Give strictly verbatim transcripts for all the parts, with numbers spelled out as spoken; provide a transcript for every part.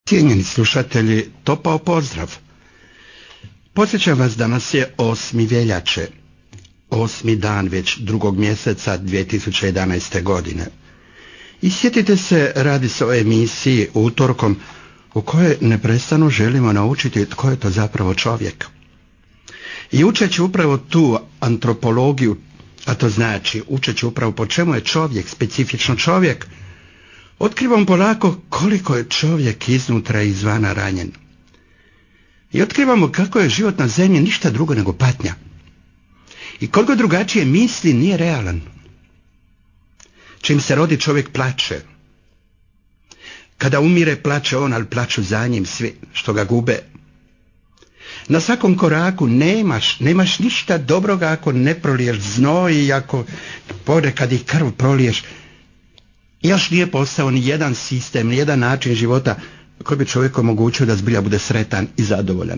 Cijenjeni slušatelji, topao pozdrav. Podsjećam vas, danas je osmi veljače, osmi dan već drugog mjeseca dvije tisuće jedanaeste. godine. I sjetite se, radi se o emisiji utorkom u kojoj neprestano želimo naučiti tko je to zapravo čovjek. I učeći upravo tu antropologiju, a to znači učeći upravo po čemu je čovjek, specifično čovjek, otkrivamo polako koliko je čovjek iznutra i izvana ranjen. I otkrivamo kako je život na zemlji ništa drugo nego patnja. I koliko drugačije misli nije realan. Čim se rodi čovjek plače. Kada umire plače on, ali plaču za njim svi što ga gube. Na svakom koraku nemaš, nemaš ništa dobroga ako ne proliješ znoj i ako ponekad i krv proliješ. Još nije postao ni jedan sistem, ni jedan način života koji bi čovjeku omogućio da zbilja bude sretan i zadovoljan.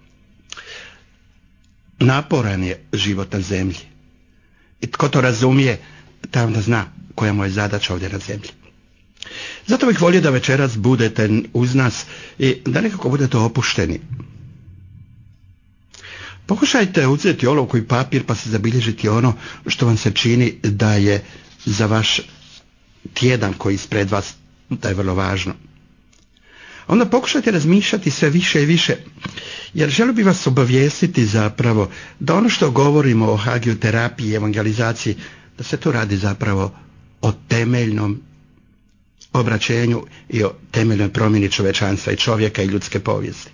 Naporan je život na zemlji. I tko to razumije, taj onda zna koja mu je zadaća ovdje na zemlji. Zato bih volio da večeras budete uz nas i da nekako budete opušteni. Pokušajte uzeti olovku i papir pa se zabilježiti ono što vam se čini da je za vaš tjedan koji ispred vas, da je vrlo važno. Onda pokušajte razmišljati sve više i više, jer želio bih vas obavijestiti zapravo da ono što govorimo o hagioterapiji i evangelizaciji, da se tu radi zapravo o temeljnom obraćenju i o temeljnoj promjeni čovječanstva i čovjeka i ljudske povijesti.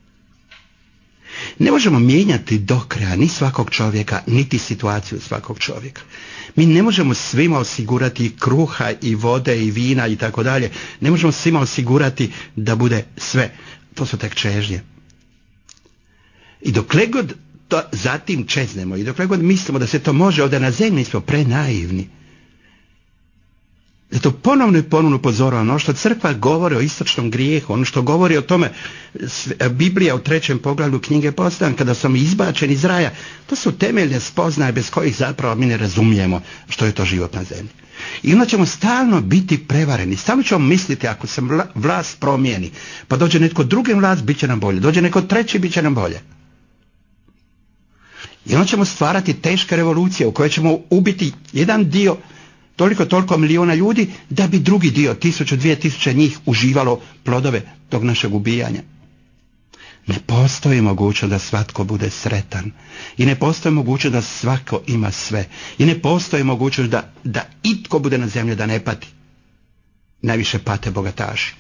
Ne možemo mijenjati do kraja ni svakog čovjeka, niti situaciju svakog čovjeka. Mi ne možemo svima osigurati kruha i vode i vina i tako dalje. Ne možemo svima osigurati da bude sve. To su tek čežnje. I dokle god to zatim čeznemo i dokle god mislimo da se to može ovdje na zemlji, smo prenaivni. Zato ponovno i ponovno upozoravam ono što crkva govori o istočnom grijehu, ono što govori o tome Biblija u trećem poglavlju knjige Postajan, kada sam izbačen iz raja, to su temeljne spoznaje bez kojih zapravo mi ne razumijemo što je to život na zemlji. I onda ćemo stalno biti prevareni, stalno ćemo misliti ako se vlast promijeni, pa dođe netko drugi vlast, bit će nam bolje, dođe netko treći, bit će nam bolje. I onda ćemo stvarati teške revolucije u kojoj ćemo ubiti jedan dio, toliko toliko milijuna ljudi, da bi drugi dio, tisuću, dvije tisuće njih uživalo plodove tog našeg ubijanja. Ne postoji mogućnost da svatko bude sretan. I ne postoji mogućnost da svako ima sve. I ne postoji mogućnost da, da itko bude na zemlji da ne pati. Najviše pate bogataši.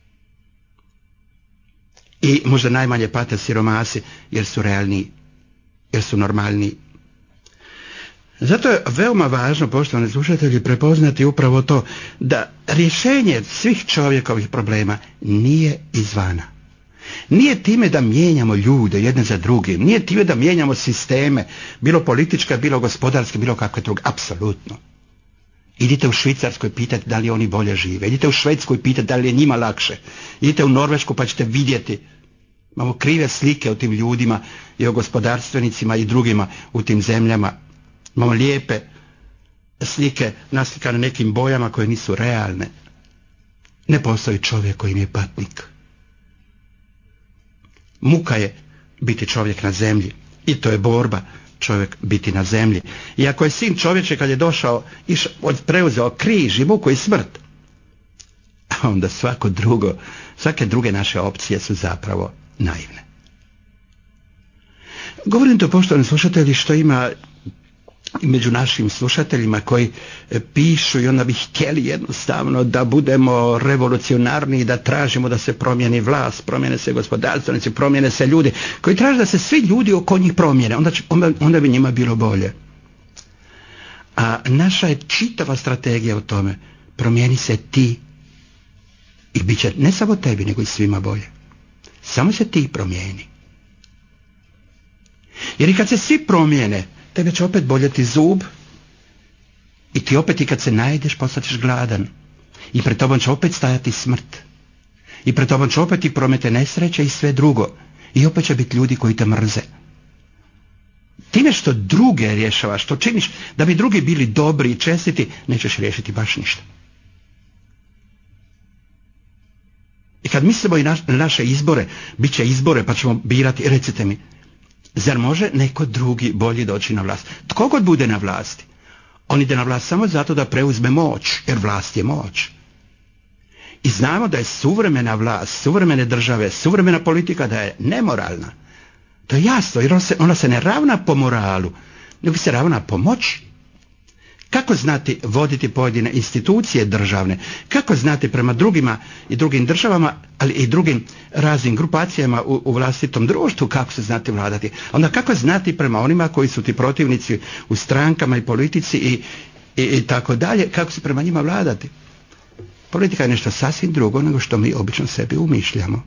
I možda najmanje pate siromasi, jer su realniji, jer su normalniji. Zato je veoma važno, poštovani slušatelji, prepoznati upravo to da rješenje svih čovjekovih problema nije izvana. Nije time da mijenjamo ljude jedne za drugim, nije time da mijenjamo sisteme, bilo političke, bilo gospodarske, bilo kakve druge, apsolutno. Idite u Švicarsku i pitate da li oni bolje žive, idite u Švedsku i pitate da li je njima lakše, idite u Norvešku pa ćete vidjeti. Imamo krive slike o tim ljudima i o gospodarstvenicima i drugima u tim zemljama. Imamo lijepe slike naslikane nekim bojama koje nisu realne. Ne postoji čovjek koji im je patnik. Muka je biti čovjek na zemlji. I to je borba čovjek biti na zemlji. I ako je sin čovječe kad je došao i preuzeo križ i muku i smrt, a onda svako drugo, svake druge naše opcije su zapravo naivne. Govorim to, poštovani slušatelji, što ima i među našim slušateljima koji pišu i onda bi htjeli jednostavno da budemo revolucionarni i da tražimo da se promijeni vlast, promijene se gospodarstvenici, promijene se ljudi, koji traže da se svi ljudi oko njih promijene, onda, će, onda, onda bi njima bilo bolje. A naša je čitava strategija u tome, promijeni se ti i bit će ne samo tebi nego i svima bolje. Samo se ti promijeni. Jer i kad se svi promijene, tebe će opet boljeti zub i ti opet i kad se najedeš postaćeš gladan i pred tobom će opet stajati smrt i pred tobom će opet i promete nesreće i sve drugo i opet će biti ljudi koji te mrze. Time što druge rješavaš, što činiš da bi drugi bili dobri i čestiti, nećeš riješiti baš ništa. I kad mislimo i na naše izbore, bit će izbore pa ćemo birati, recite mi, zar može neko drugi bolji doći na vlast? Tko god bude na vlasti, on ide na vlast samo zato da preuzme moć, jer vlast je moć. I znamo da je suvremena vlast, suvremene države, suvremena politika da je nemoralna. To je jasno, jer ona se, ona se ne ravna po moralu, nego se ravna po moći. Kako znati voditi pojedine institucije državne? Kako znati prema drugima i drugim državama, ali i drugim raznim grupacijama u, u vlastitom društvu, kako se znati vladati? Onda kako znati prema onima koji su ti protivnici u strankama i politici i, i, i tako dalje, kako se prema njima vladati? Politika je nešto sasvim drugo nego što mi obično sebi umišljamo.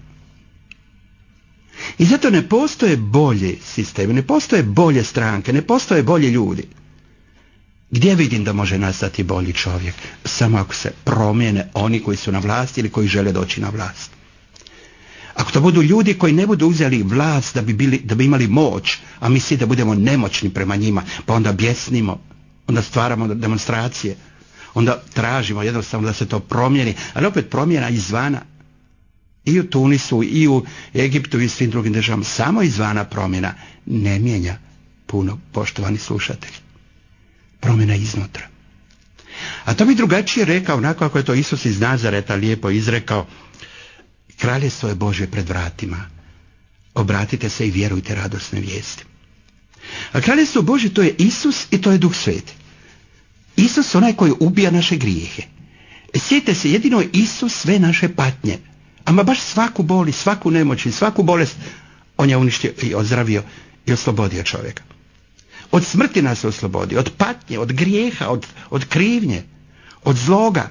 I zato ne postoje bolji sistemi, ne postoje bolje stranke, ne postoje bolji ljudi. Gdje vidim da može nastati bolji čovjek? Samo ako se promijene oni koji su na vlasti ili koji žele doći na vlast. Ako to budu ljudi koji ne budu uzeli vlast da bi, bili, da bi imali moć, a mi svi da budemo nemoćni prema njima, pa onda bjesnimo, onda stvaramo demonstracije, onda tražimo jednostavno da se to promijeni, ali opet promjena izvana. I u Tunisu, i u Egiptu, i svim drugim državama, samo izvana promjena ne mijenja puno, poštovani slušatelji. Promjena iznutra. A to bi drugačije rekao, onako kako je to Isus iz Nazareta lijepo izrekao, Kraljevstvo je Božje pred vratima. Obratite se i vjerujte radosne vijesti. A Kraljevstvo Božje to je Isus i to je Duh Sveti. Isus onaj koji ubija naše grijehe. Sjetite se, jedino je Isus sve naše patnje. Ama baš svaku bol i svaku nemoć i svaku bolest on je uništio i ozdravio i oslobodio čovjeka. Od smrti nas oslobodi, od patnje, od grijeha, od, od krivnje, od zloga,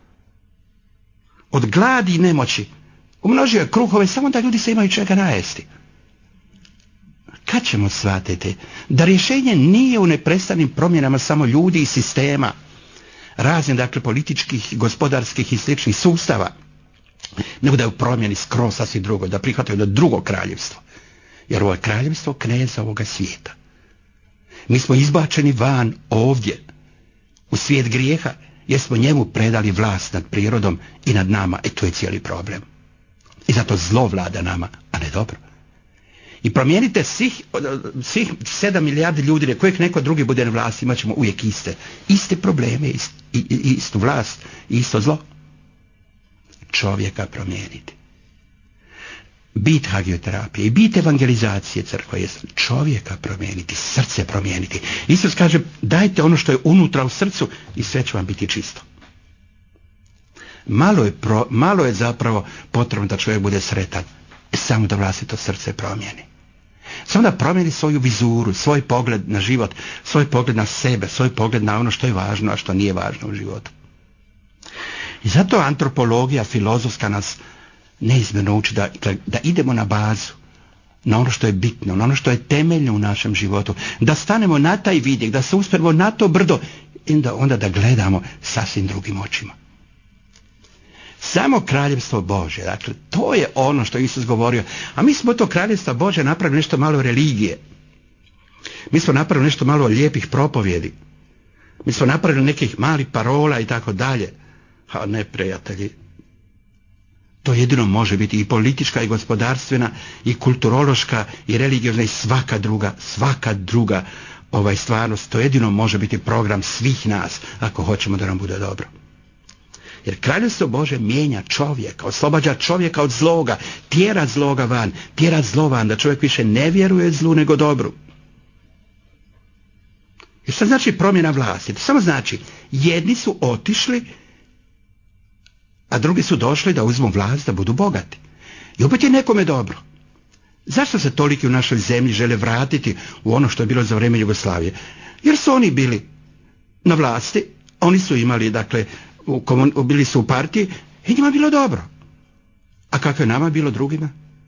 od gladi i nemoći. Umnožio je kruhove samo da ljudi se imaju čega najesti. Kad ćemo shvatiti da rješenje nije u neprestanim promjenama samo ljudi i sistema, raznih dakle političkih, gospodarskih i sličnih sustava, nego da je u promjeni skroz sasvim drugo, da prihvataju do drugog kraljevstva. Jer ovo je kraljevstvo kneza ovoga svijeta. Mi smo izbačeni van ovdje, u svijet grijeha, jer smo njemu predali vlast nad prirodom i nad nama. E tu je cijeli problem. I zato zlo vlada nama, a ne dobro. I promijenite svih, svih sedam milijardi ljudi, kojeg neko drugi bude na vlasti, imat ćemo uvijek iste. Iste probleme, ist, i, i, istu vlast, isto zlo. Čovjeka promijeniti. Bit hagioterapije i bit evangelizacije crkve je čovjeka promijeniti, srce promijeniti. Isus kaže, dajte ono što je unutra u srcu i sve će vam biti čisto. Malo je, pro, malo je zapravo potrebno da čovjek bude sretan, samo da vlastito srce promijeni. Samo da promijeni svoju vizuru, svoj pogled na život, svoj pogled na sebe, svoj pogled na ono što je važno, a što nije važno u životu. I zato antropologija filozofska nas neizmjerno uči da, da idemo na bazu, na ono što je bitno, na ono što je temeljno u našem životu, da stanemo na taj vidjek, da se uspjerimo na to brdo i da onda da gledamo sasvim drugim očima. Samo kraljevstvo Božje, dakle, to je ono što Isus govorio, a mi smo to kraljevstvo Božje napravili nešto malo religije. Mi smo napravili nešto malo lijepih propovjedi. Mi smo napravili nekih malih parola i tako dalje. A ne, prijatelji, to jedino može biti i politička i gospodarstvena i kulturološka i religiozna i svaka druga, svaka druga ovaj stvarnost. To jedino može biti program svih nas ako hoćemo da nam bude dobro. Jer kraljevstvo Bože mijenja čovjeka, oslobađa čovjeka od zloga, tjera zloga van, tjera zlo van, da čovjek više ne vjeruje zlu nego dobru. I što znači promjena vlasti? To samo znači, jedni su otišli, a drugi su došli da uzmu vlast, da budu bogati. I opet je nekome dobro. Zašto se toliki u našoj zemlji žele vratiti u ono što je bilo za vrijeme Jugoslavije? Jer su oni bili na vlasti, oni su imali, dakle, u komun, bili su u partiji i njima bilo dobro. A kako je nama bilo drugima?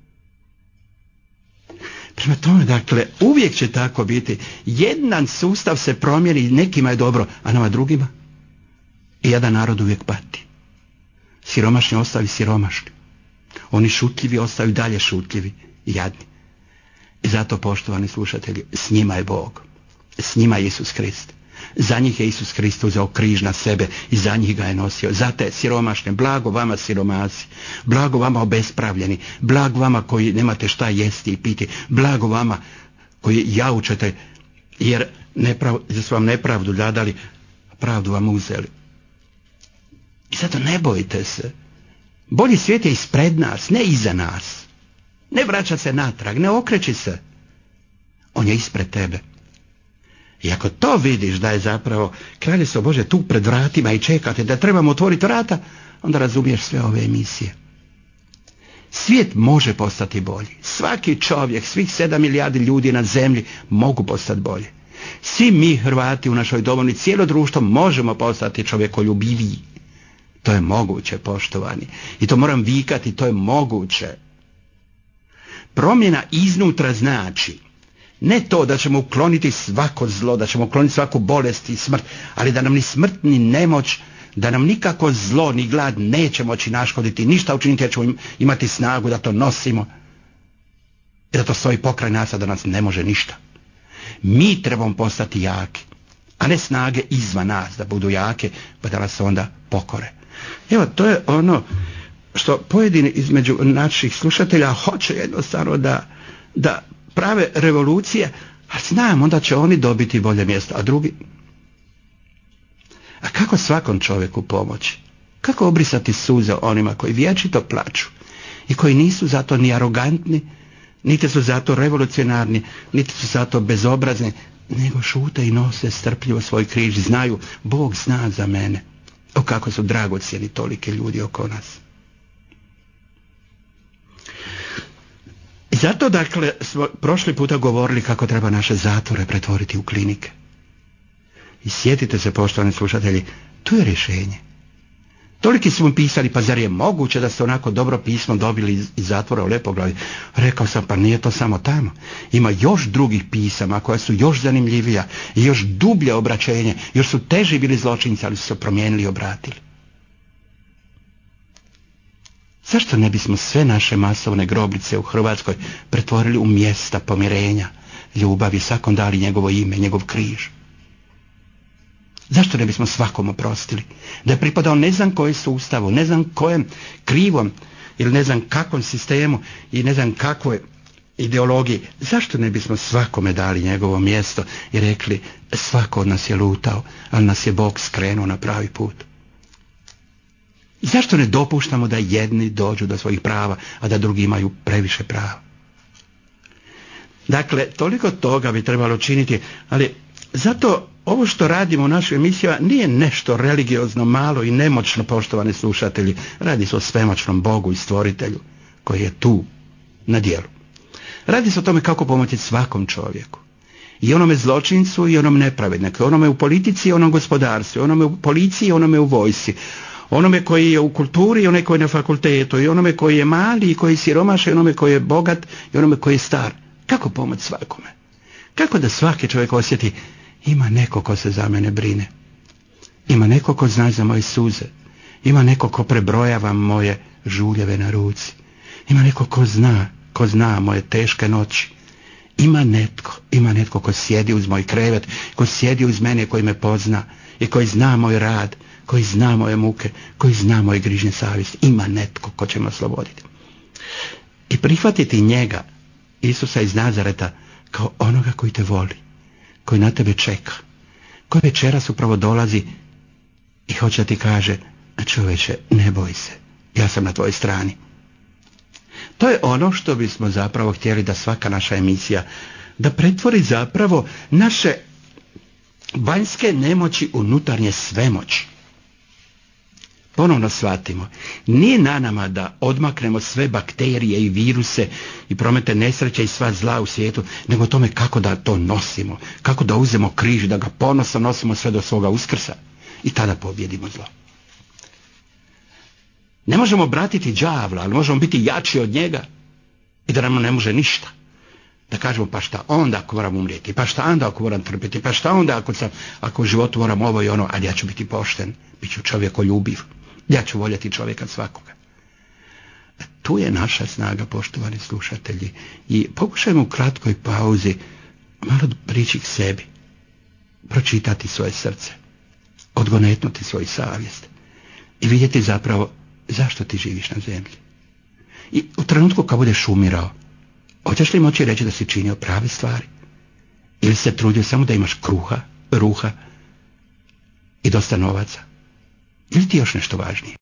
Prema tome, dakle, uvijek će tako biti. Jedan sustav se promijeni, nekima je dobro, a nama drugima. I jedan narod uvijek pati. Siromašni ostaju siromašni. Oni šutljivi ostaju dalje šutljivi i jadni. I zato, poštovani slušatelji, s njima je Bog. S njima je Isus Krist. Za njih je Isus Kristus uzeo križ na sebe i za njih ga je nosio. Za te siromašne, blago vama siromasi, blago vama obespravljeni, blago vama koji nemate šta jesti i piti, blago vama koji jaučete jer, neprav, jer su vam nepravdu dadali, pravdu vam uzeli. I zato ne bojite se. Bolji svijet je ispred nas, ne iza nas. Ne vraća se natrag, ne okreći se. On je ispred tebe. I ako to vidiš da je zapravo Kraljevstvo Bože tu pred vratima i čekate da trebamo otvoriti vrata, onda razumiješ sve ove emisije. Svijet može postati bolji. Svaki čovjek, svih sedam milijardi ljudi na zemlji mogu postati bolji. Svi mi Hrvati u našoj domovini, cijelo društvo možemo postati čovjekoljubiviji. To je moguće, poštovani. I to moram vikati, to je moguće. Promjena iznutra znači ne to da ćemo ukloniti svako zlo, da ćemo ukloniti svaku bolest i smrt, ali da nam ni smrt ni nemoć, da nam nikako zlo ni glad neće moći naškoditi, ništa učiniti jer ćemo imati snagu da to nosimo i da to stoji pokraj nas, a da nas ne može ništa. Mi trebamo postati jaki, a ne snage izvan nas da budu jake pa da nas onda pokore. Evo, to je ono što pojedini između naših slušatelja hoće jednostavno da, da prave revolucije, a znam, onda će oni dobiti bolje mjesto, a drugi... A kako svakom čovjeku pomoći? Kako obrisati suze onima koji vječito plaču i koji nisu zato ni arogantni, niti su zato revolucionarni, niti su zato bezobrazni, nego šute i nose strpljivo svoj križ, znaju, Bog zna za mene. O kako su dragocjeni tolike ljudi oko nas. I zato, dakle, smo prošli puta govorili kako treba naše zatvore pretvoriti u klinike. I sjetite se, poštovani slušatelji, tu je rješenje. Toliki su mi pisali, pa zar je moguće da ste onako dobro pismo dobili iz, iz zatvora u Lepoglavi? Rekao sam, pa nije to samo tamo. Ima još drugih pisama koja su još zanimljivija i još dublje obraćenje, još su teži bili zločinci, ali su se promijenili i obratili. Zašto ne bismo sve naše masovne grobljice u Hrvatskoj pretvorili u mjesta pomirenja, ljubavi, svakom dali njegovo ime, njegov križ? Zašto ne bismo svakom oprostili? Da je pripadao ne znam kojem sustavu, ne znam kojem krivom ili ne znam kakvom sistemu i ne znam kakvoj ideologiji. Zašto ne bismo svakome dali njegovo mjesto i rekli svako od nas je lutao, ali nas je Bog skrenuo na pravi put? Zašto ne dopuštamo da jedni dođu do svojih prava, a da drugi imaju previše prava? Dakle, toliko toga bi trebalo činiti, ali zato ovo što radimo u našoj emisiji nije nešto religiozno malo i nemoćno, poštovani slušatelji. Radi se o svemoćnom Bogu i stvoritelju koji je tu na djelu. Radi se o tome kako pomoći svakom čovjeku. I onome zločincu i onom nepravedniku, onome u politici i onom gospodarstvu, onome u policiji i onome u vojsci, onome koji je u kulturi i onome koji je na fakultetu, i onome koji je mali i koji je siromaš, i onome koji je bogat i onome koji je star. Kako pomoći svakome? Kako da svaki čovjek osjeti ima neko ko se za mene brine, ima neko ko zna za moje suze, ima neko ko prebrojava moje žuljeve na ruci, ima neko ko zna, ko zna moje teške noći, ima netko, ima netko ko sjedi uz moj krevet, ko sjedi uz mene, koji me pozna i koji zna moj rad, koji zna moje muke, koji zna moje grižnje savjesti. Ima netko ko će me osloboditi. I prihvatiti njega, Isusa iz Nazareta, kao onoga koji te voli, koji na tebe čeka, koji večeras upravo dolazi i hoće ti kaže, čovječe, ne boj se, ja sam na tvojoj strani. To je ono što bismo zapravo htjeli da svaka naša emisija, da pretvori zapravo naše vanjske nemoći u unutarnje svemoći. Ponovno shvatimo, nije na nama da odmaknemo sve bakterije i viruse i promete nesreće i sva zla u svijetu, nego tome kako da to nosimo, kako da uzemo križ, da ga ponosno nosimo sve do svoga uskrsa i tada pobjedimo zlo. Ne možemo bratiti đavla, ali možemo biti jači od njega i da nam ne može ništa. Da kažemo, pa šta onda ako moram umrijeti, pa šta onda ako moram trpiti, pa šta onda ako, sam, ako u životu moram ovo i ono, ali ja ću biti pošten, bit ću čovjekoljubiv, ja ću voljeti čovjeka svakoga. Tu je naša snaga, poštovani slušatelji, i pokušajmo u kratkoj pauzi malo prići k sebi pročitati svoje srce, odgonetnuti svoju savjest i vidjeti zapravo zašto ti živiš na zemlji. I u trenutku kad budeš umirao, hoćeš li moći reći da si činio prave stvari? Ili se trudio samo da imaš kruha, ruha i dosta novaca? Ili ti još nešto važnije?